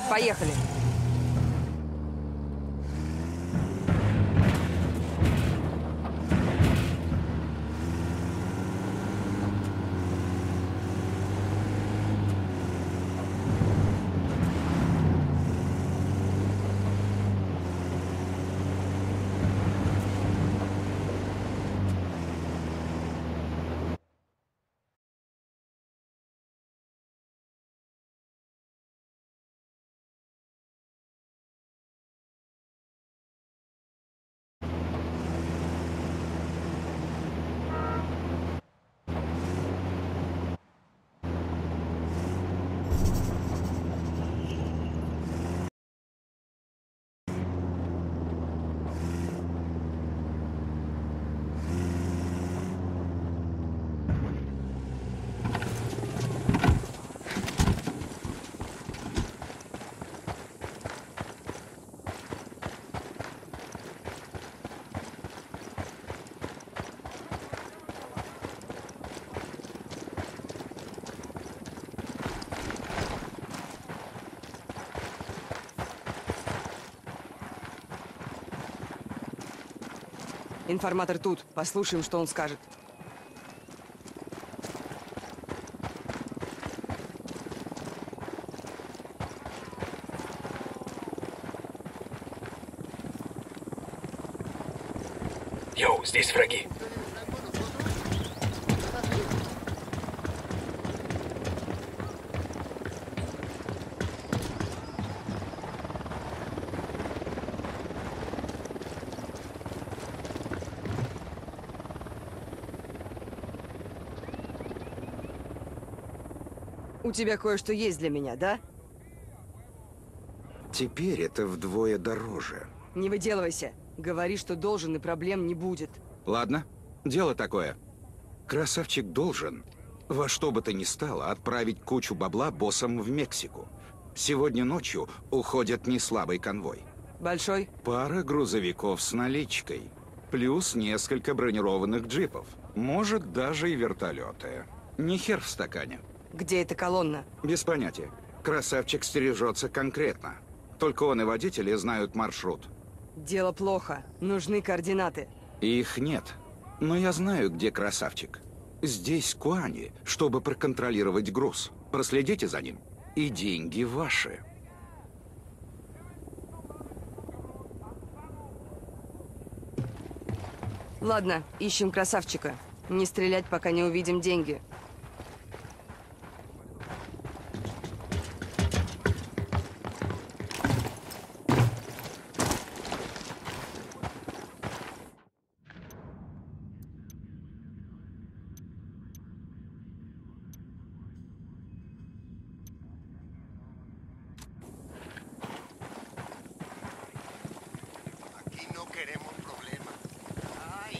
Поехали. Информатор тут. Послушаем, что он скажет. Йоу, здесь враги. У тебя кое-что есть для меня, да? Теперь это вдвое дороже. Не выделывайся. Говори, что должен, и проблем не будет. Ладно, дело такое. Красавчик должен, во что бы то ни стало, отправить кучу бабла боссам в Мексику. Сегодня ночью уходит неслабый конвой. Большой? Пара грузовиков с наличкой. Плюс несколько бронированных джипов. Может, даже и вертолеты. Не хер в стакане. Где эта колонна? Без понятия. Красавчик стережется конкретно. Только он и водители знают маршрут. Дело плохо. Нужны координаты. Их нет. Но я знаю, где красавчик. Здесь Куани, чтобы проконтролировать груз. Проследите за ним. И деньги ваши. Ладно, ищем красавчика. Не стрелять, пока не увидим деньги. Aquí no queremos problemas. Ay.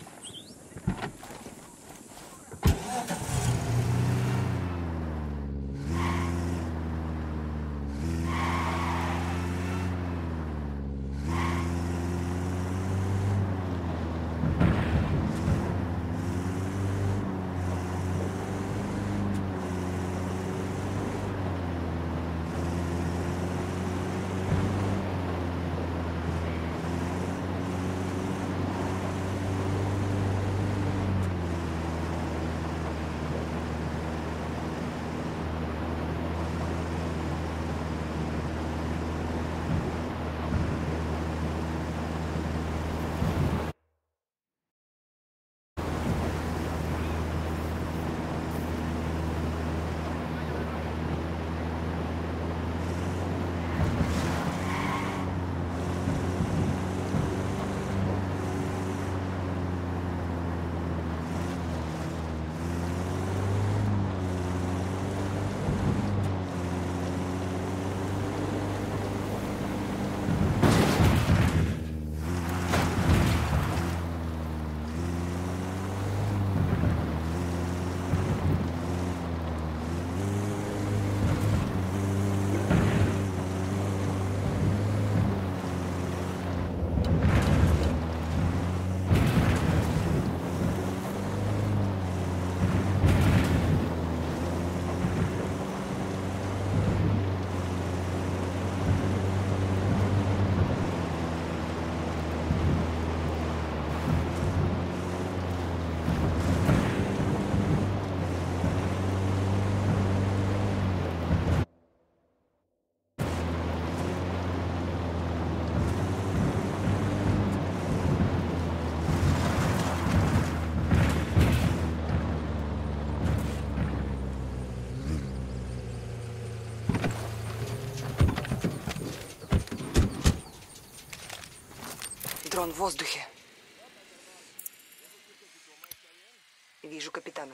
Патрон в воздухе. Вижу капитана.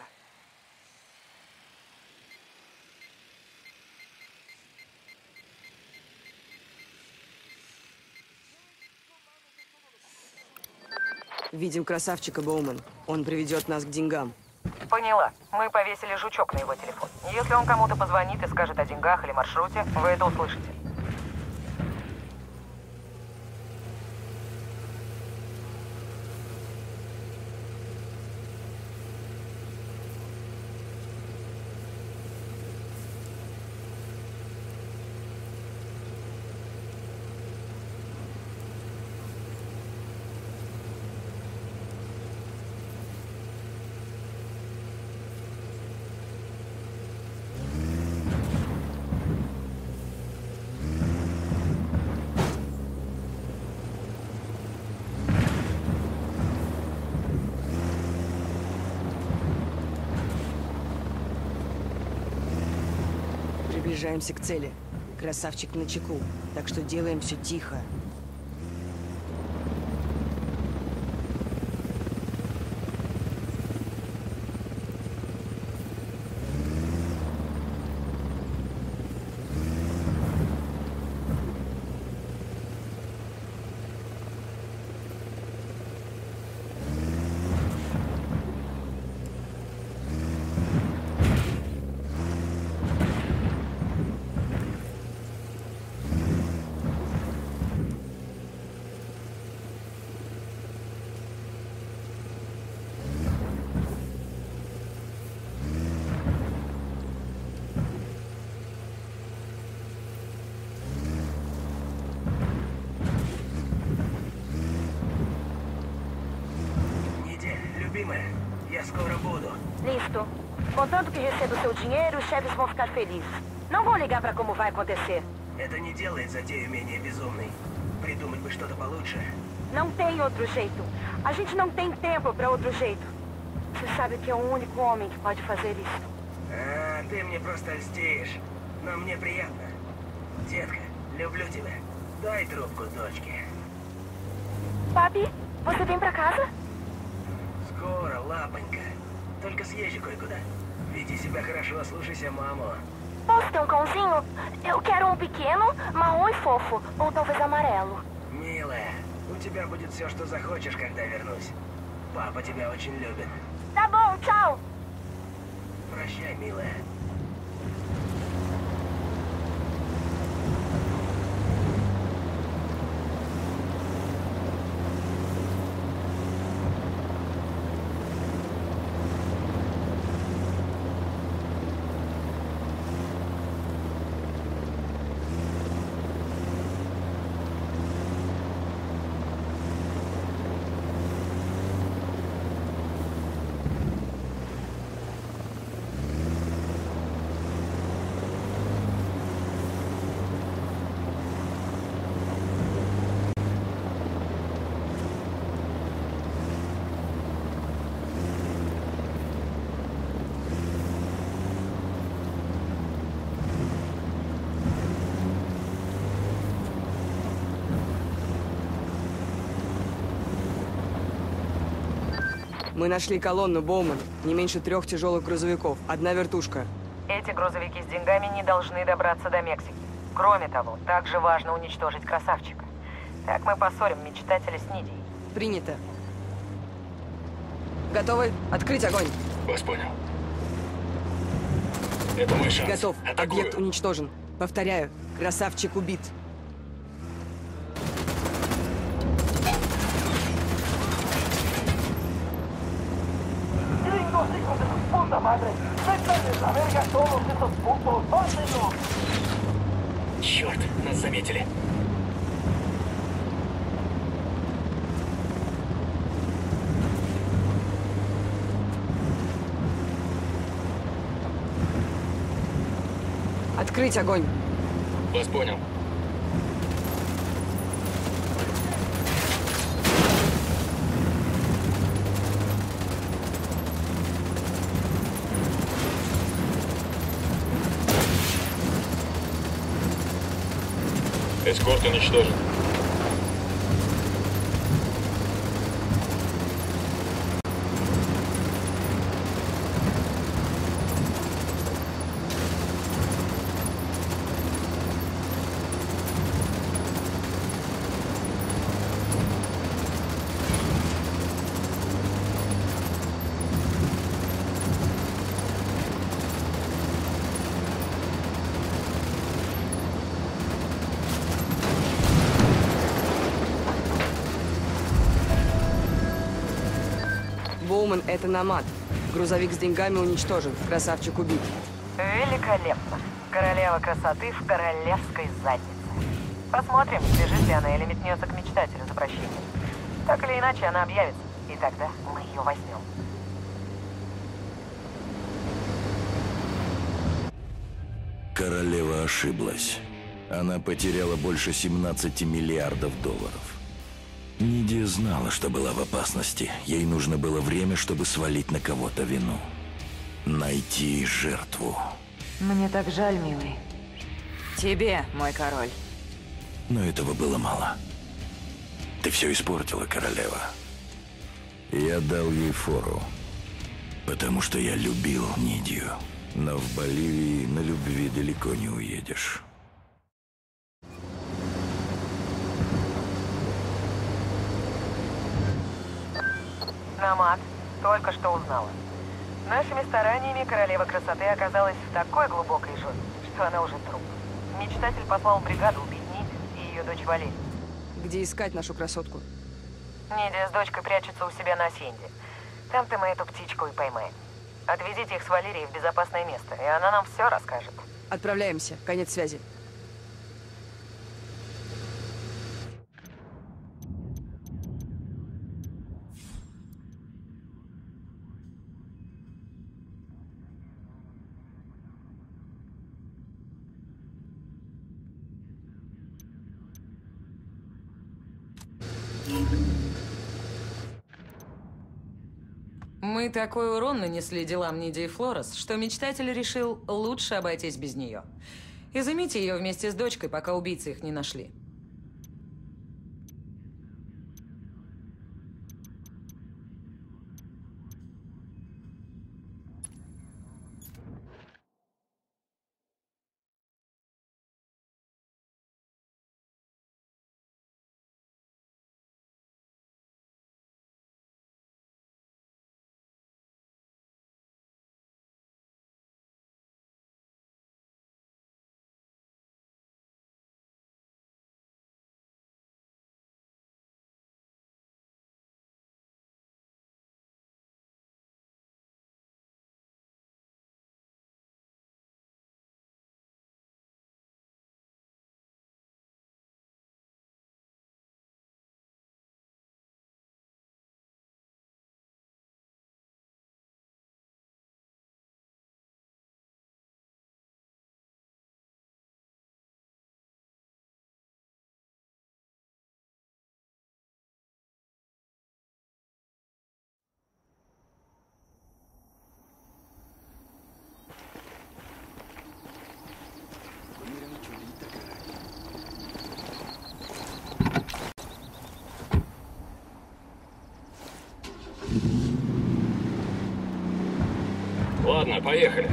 Видим красавчика, Боуман. Он приведет нас к деньгам. Поняла. Мы повесили жучок на его телефон. Если он кому-то позвонит и скажет о деньгах или маршруте, вы это услышите. Приближаемся к цели. Красавчик начеку, так что делаем все тихо. Любимая, я скоро буду. Listo. Contanto que receba o seu dinheiro, os chefes vão ficar felizes. Não vão ligar pra como vai acontecer. Это не делает затею менее безумной. Придумать бы что-то получше. Não tem outro jeito. A gente não tem tempo pra outro jeito. Você sabe que é o único homem que pode fazer isso. А, ты мне просто льстишь. Но мне приятно. Детка, люблю тебя. Дай трубку дочке. Papi, você vem pra casa? Скоро, лапонька. Только съезжу кое-куда. Веди себя хорошо, слушайся маму. Posso ter um cãozinho? Eu quero um pequeno, marrom e fofo. Ou talvez amarelo. Милая, у тебя будет все, что захочешь, когда вернусь. Папа тебя очень любит. Tá bom, tchau. Прощай, милая. Мы нашли колонну, Боуман. Не меньше 3 тяжелых грузовиков. 1 вертушка. Эти грузовики с деньгами не должны добраться до Мексики. Кроме того, также важно уничтожить красавчика. Так мы поссорим мечтателя с Нидией. Принято. Готовы? Открыть огонь. Вас понял. Это мой шанс. Готов. Атакую. Объект уничтожен. Повторяю, красавчик убит. Черт, нас заметили. Открыть огонь. Вас понял. Эскорт уничтожен. Боуман, это Номад. Грузовик с деньгами уничтожен. Красавчик убит. Великолепно. Королева красоты в королевской заднице. Посмотрим, сбежит ли она или метнется к мечтателю за прощением. Так или иначе, она объявится, и тогда мы ее возьмем. Королева ошиблась. Она потеряла больше 17 миллиардов долларов. Нидия знала, что была в опасности. Ей нужно было время, чтобы свалить на кого-то вину. Найти жертву. Мне так жаль, милый. Тебе, мой король. Но этого было мало. Ты все испортила, королева. Я дал ей фору, потому что я любил Нидию. Но в Боливии на любви далеко не уедешь. Номад, только что узнала. Нашими стараниями королева красоты оказалась в такой глубокой жопе, что она уже труп. Мечтатель послал бригаду убить Нидию и ее дочь Валерию. Где искать нашу красотку? Нидия с дочкой прячутся у себя на Асенде. Там-то мы эту птичку и поймаем. Отвезите их с Валерией в безопасное место, и она нам все расскажет. Отправляемся. Конец связи. Мы такой урон нанесли делам Нидии Флорес, что мечтатель решил лучше обойтись без нее. Изымите ее вместе с дочкой, пока убийцы их не нашли. Ладно, поехали.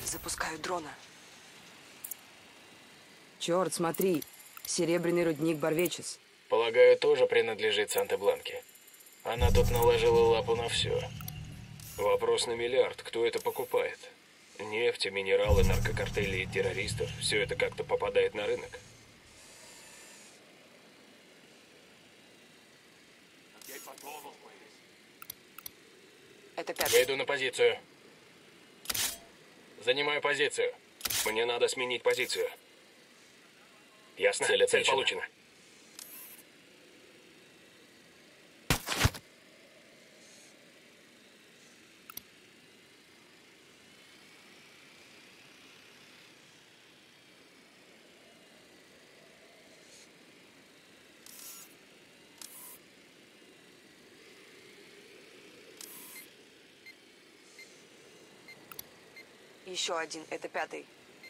Запускаю дрона. Черт, смотри. Серебряный рудник Барвечес. Полагаю, тоже принадлежит Санта-Бланке. Она тут наложила лапу на все. Вопрос на миллиард. Кто это покупает? Нефть, минералы, наркокартели и террористов. Все это как-то попадает на рынок. Это пятый. Я иду на позицию. Занимаю позицию. Мне надо сменить позицию. Ясно? Цель получена. Еще один. Это пятый.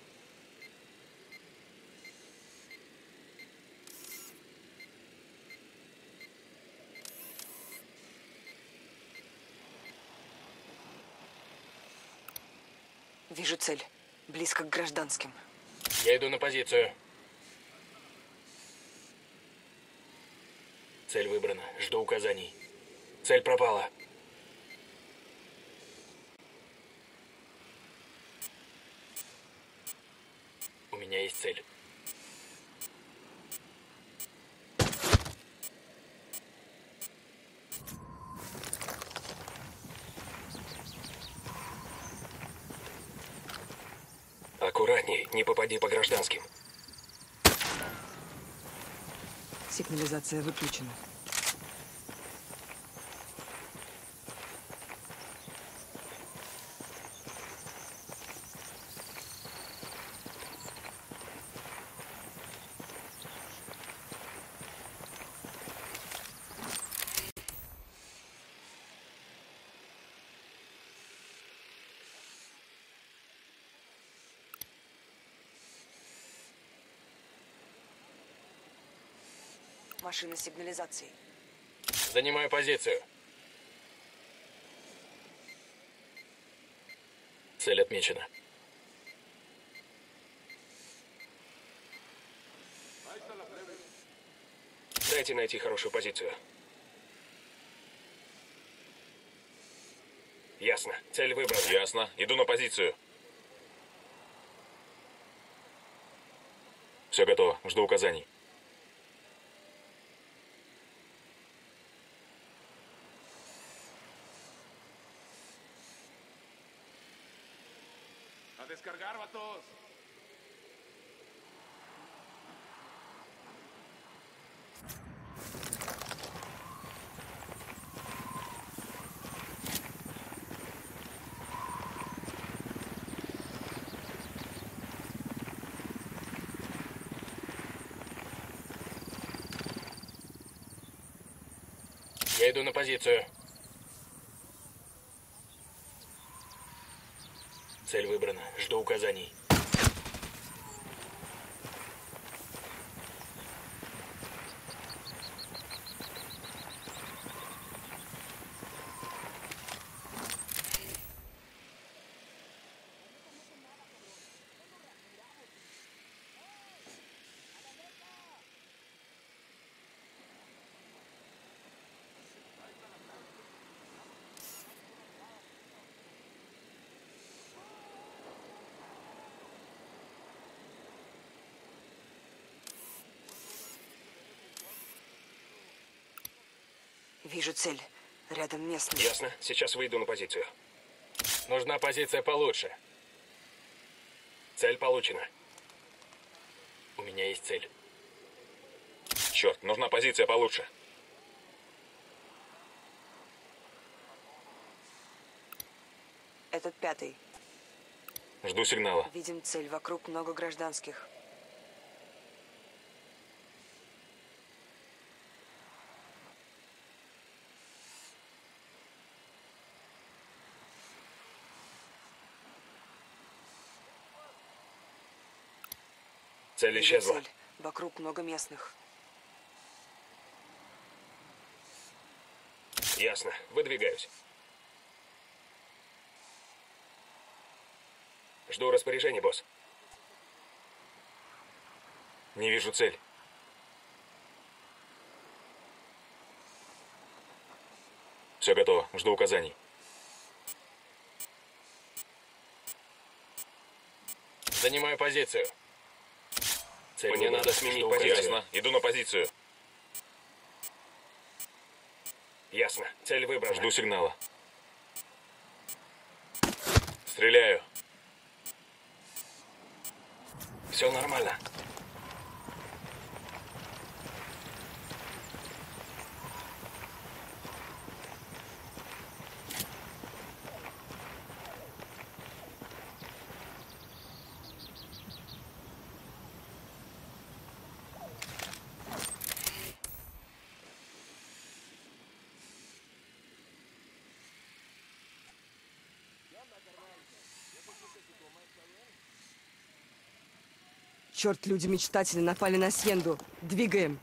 Вижу цель. Близко к гражданским. Я иду на позицию. Цель выбрана. Жду указаний. Цель пропала. У меня есть цель. Аккуратней, не попади по гражданским. Сигнализация выключена. Машина сигнализации. Занимаю позицию. Цель отмечена. Дайте найти хорошую позицию. Ясно. Цель выбрана. Ясно. Иду на позицию. Все готово. Жду указаний. Descargar, vatos. Я иду на позицию. Цель выбрана. Жду указаний. Вижу цель. Рядом местный. Ясно. Сейчас выйду на позицию. Нужна позиция получше. Цель получена. У меня есть цель. Черт, нужна позиция получше. Этот пятый. Жду сигнала. Видим цель. Вокруг много гражданских. Цель Вижу исчезла. цель. Вокруг много местных. Ясно. Выдвигаюсь. Жду распоряжений, босс. Не вижу цель. Все готово. Жду указаний. Занимаю позицию. Мне надо сменить позицию. Ясно. Иду на позицию. Ясно. Цель выбрана. Жду сигнала. Стреляю. Все нормально. Черт, люди-мечтатели напали на Сьенду. Двигаем.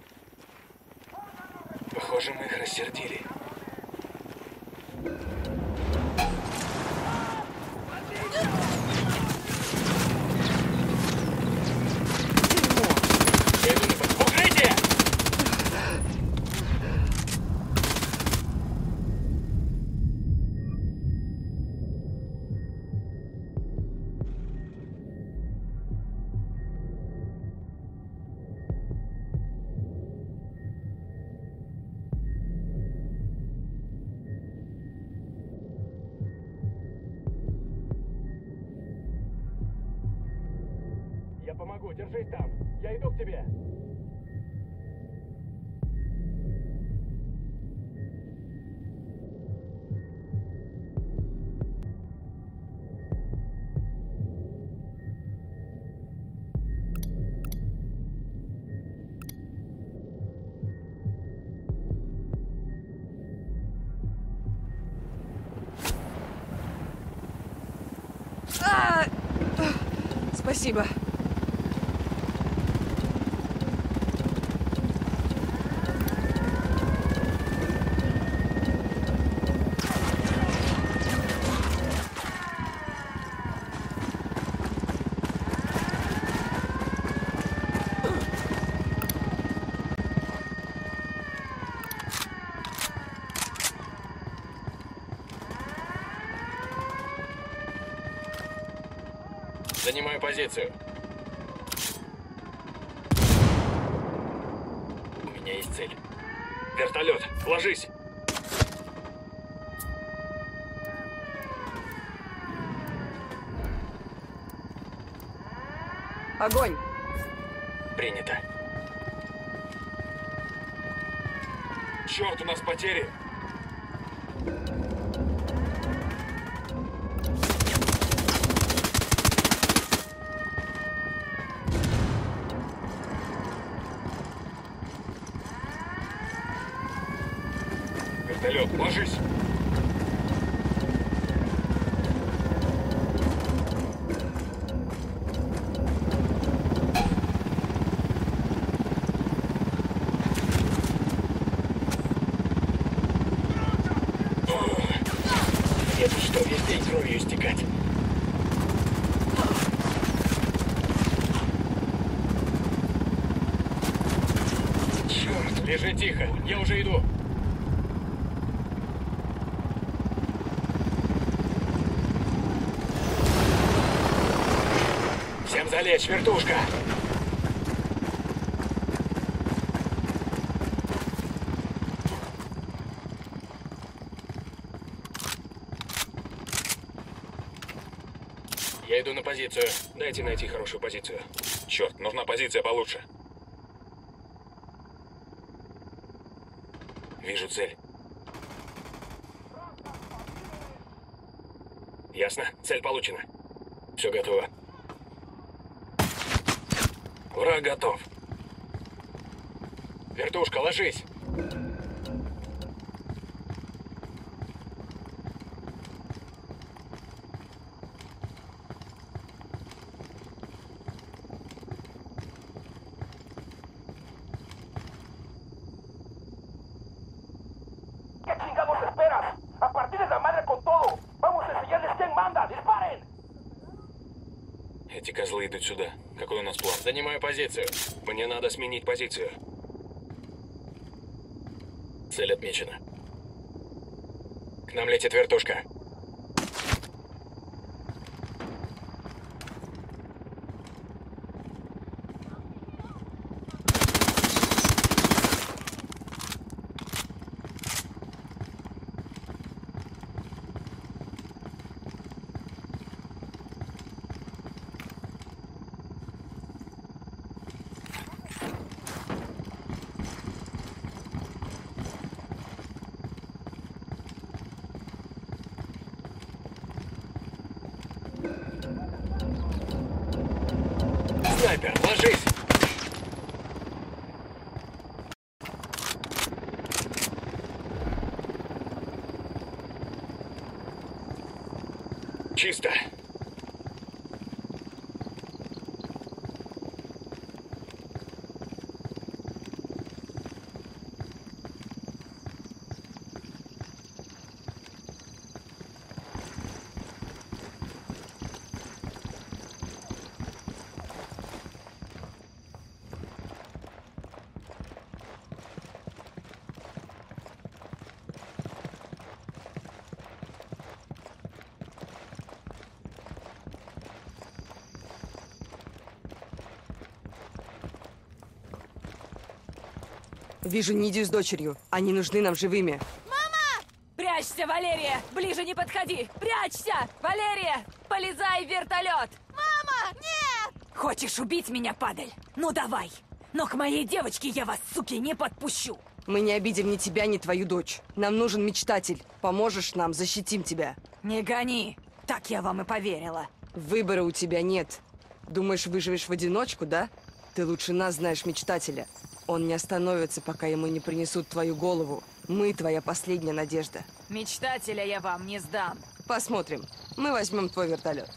Похоже, мы их рассердили. Укрытие! Я помогу, держись там. Я иду к тебе. Спасибо. Занимаю позицию. У меня есть цель. Вертолет, ложись! Огонь! Принято. Черт, у нас потери! Вертолет, ложись! Мне тут что, весь день кровью истекать? Черт, лежи тихо, я уже иду. Всем залечь, вертушка! Я иду на позицию. Дайте найти хорошую позицию. Черт, нужна позиция получше. Вижу цель. Ясно, цель получена. Все готово. Враг готов. Вертушка, ложись. ¿Qué chingados esperas? ¡A partir de la madre con todo! ¡Vamos a enseñarles quién manda! ¡Disparen! Эти козлы идут сюда. Какой у нас план? Занимаю позицию. Мне надо сменить позицию. Цель отмечена. К нам летит вертушка. Снайпер, ложись! Чисто. Вижу Нидию с дочерью. Они нужны нам живыми. Прячься, Валерия! Ближе не подходи! Прячься! Валерия! Полезай в вертолет! Мама! Нет! Хочешь убить меня, падаль? Ну давай! Но к моей девочке я вас, суки, не подпущу! Мы не обидим ни тебя, ни твою дочь. Нам нужен мечтатель. Поможешь нам, защитим тебя. Не гони! Так я вам и поверила. Выбора у тебя нет. Думаешь, выживешь в одиночку, да? Ты лучше нас знаешь мечтателя. Он не остановится, пока ему не принесут твою голову. Мы твоя последняя надежда. Мечтателя я вам не сдам. Посмотрим. Мы возьмем твой вертолет.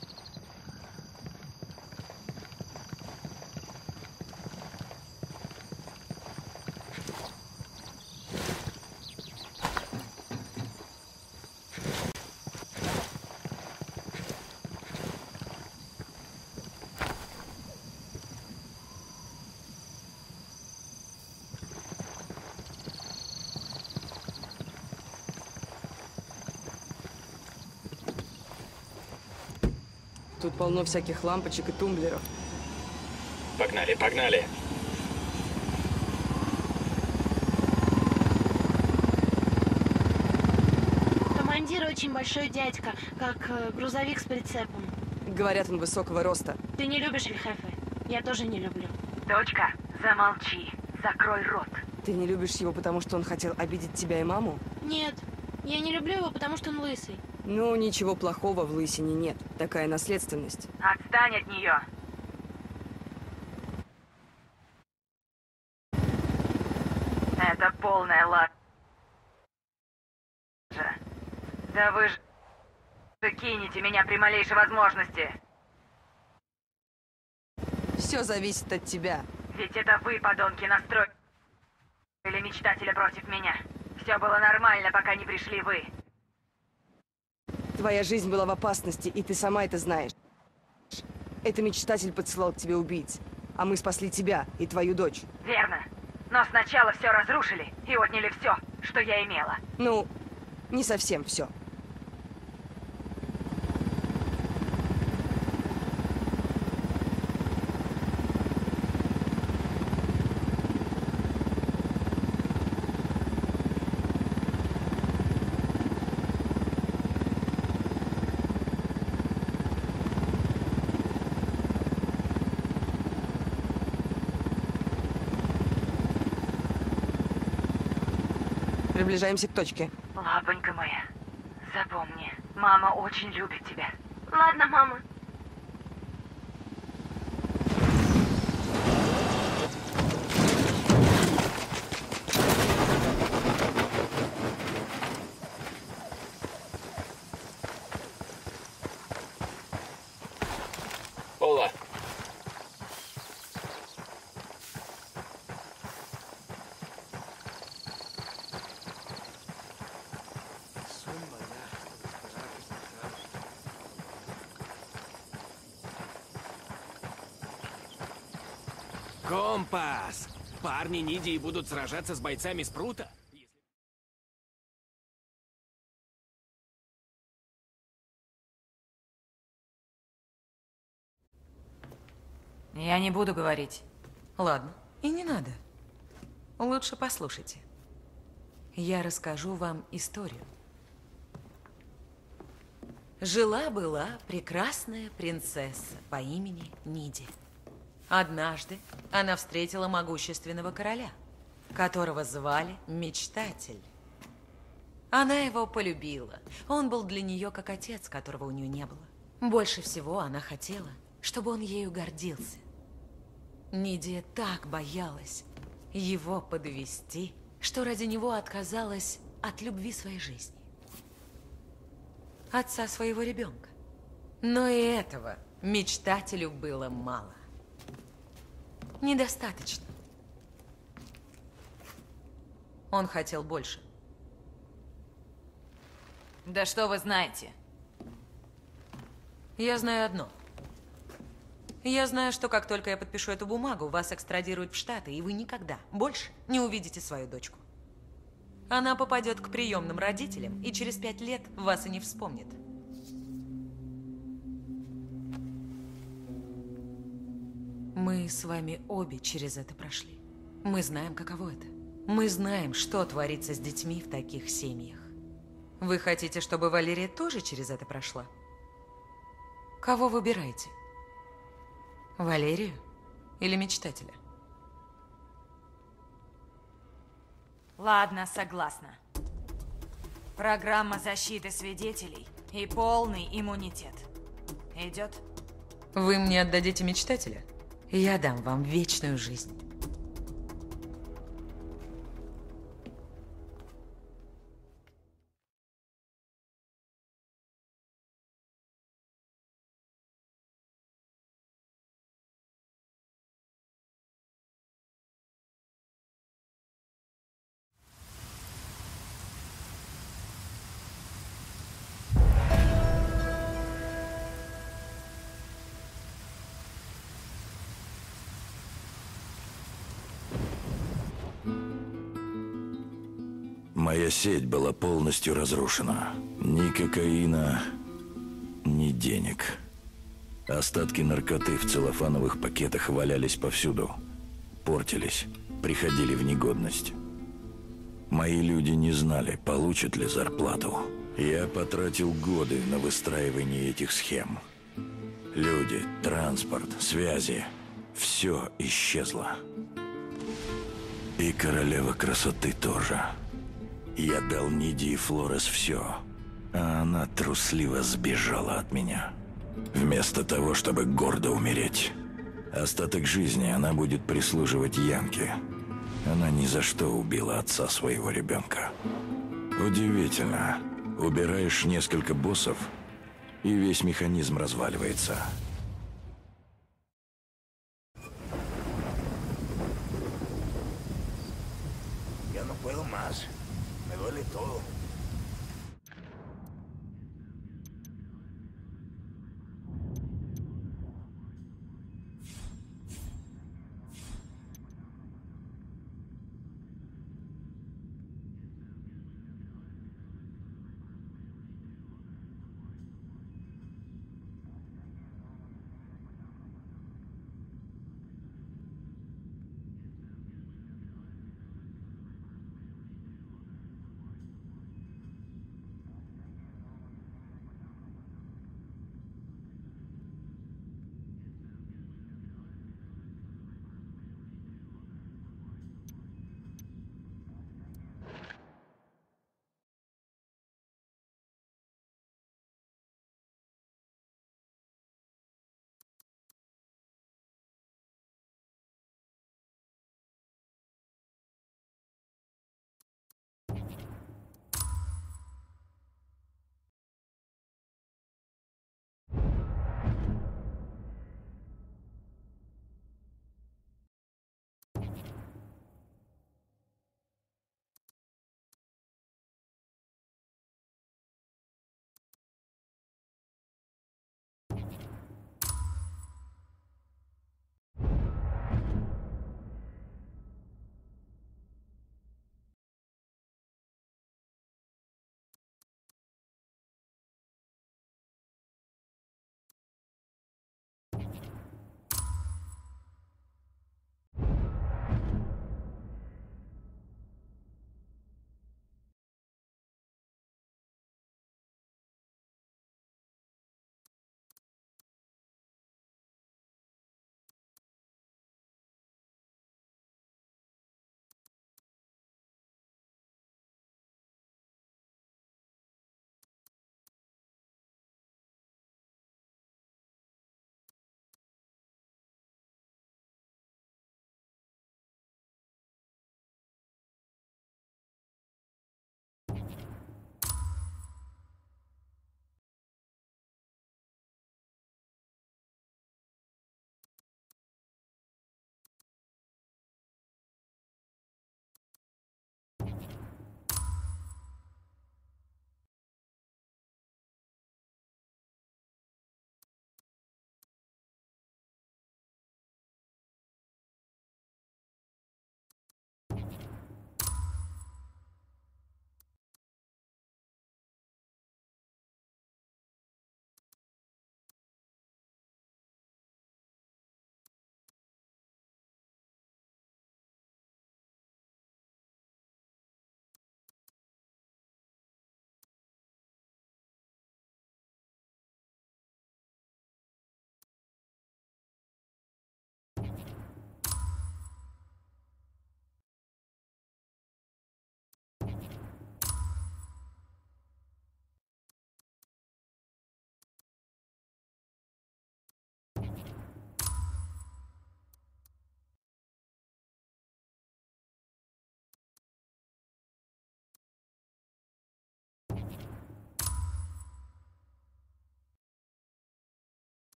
Тут полно всяких лампочек и тумблеров. Погнали, погнали. Командир очень большой дядька, как грузовик с прицепом. Говорят, он высокого роста. Ты не любишь Эльхефе? Я тоже не люблю. Дочка, замолчи. Закрой рот. Ты не любишь его, потому что он хотел обидеть тебя и маму? Нет, я не люблю его, потому что он лысый. Ну, ничего плохого в лысине нет. Такая наследственность. Отстань от нее. Это полная лажа. Да вы же кинете меня при малейшей возможности. Все зависит от тебя. Ведь это вы, подонки, настроили мечтателя против меня. Все было нормально, пока не пришли вы. Твоя жизнь была в опасности, и ты сама это знаешь. Это мечтатель подсылал к тебе убийц. А мы спасли тебя и твою дочь. Верно. Но сначала все разрушили и отняли все, что я имела. Ну, не совсем все. Приближаемся к точке. Лапонька моя, запомни, мама очень любит тебя. Ладно, мама. Ола. Компас! Парни Нидии будут сражаться с бойцами Спрута? Я не буду говорить. Ладно, и не надо. Лучше послушайте. Я расскажу вам историю. Жила-была прекрасная принцесса по имени Ниди. Однажды она встретила могущественного короля, которого звали Мечтатель. Она его полюбила. Он был для нее как отец, которого у нее не было. Больше всего она хотела, чтобы он ею гордился. Нидия так боялась его подвести, что ради него отказалась от любви своей жизни. Отца своего ребенка. Но и этого Мечтателю было мало. Недостаточно. Он хотел больше. Да что вы знаете? Я знаю одно. Я знаю, что как только я подпишу эту бумагу, вас экстрадируют в Штаты, и вы никогда больше не увидите свою дочку. Она попадет к приемным родителям, и через 5 лет вас и не вспомнит. Мы с вами обе через это прошли. Мы знаем, каково это. Мы знаем, что творится с детьми в таких семьях. Вы хотите, чтобы Валерия тоже через это прошла? Кого выбираете? Валерию или Мечтателя? Ладно, согласна. Программа защиты свидетелей и полный иммунитет. Идет? Вы мне отдадите Мечтателя? Я дам вам вечную жизнь. Моя сеть была полностью разрушена. Ни кокаина, ни денег. Остатки наркоты в целлофановых пакетах валялись повсюду. Портились, приходили в негодность. Мои люди не знали, получат ли зарплату. Я потратил годы на выстраивание этих схем. Люди, транспорт, связи. Все исчезло. И королева красоты тоже. Я дал Нидии Флорес все, а она трусливо сбежала от меня. Вместо того, чтобы гордо умереть. Остаток жизни она будет прислуживать Янке. Она ни за что убила отца своего ребенка. Удивительно. Убираешь несколько боссов, и весь механизм разваливается. Я no puedo más. Me duele todo.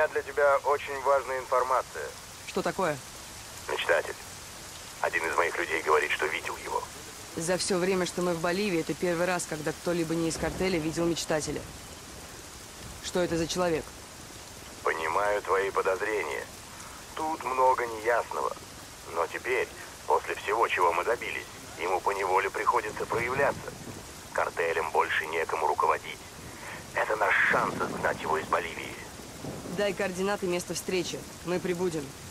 меня для тебя очень важная информация. Что такое? Мечтатель. Один из моих людей говорит, что видел его. За все время, что мы в Боливии, это первый раз, когда кто-либо не из картеля видел Мечтателя. Что это за человек? Понимаю твои подозрения. Тут много неясного. Но теперь, после всего, чего мы добились, ему поневоле приходится проявляться. Картелем больше некому руководить. Это наш шанс изгнать его из Боливии. Дай координаты места встречи. Мы прибудем.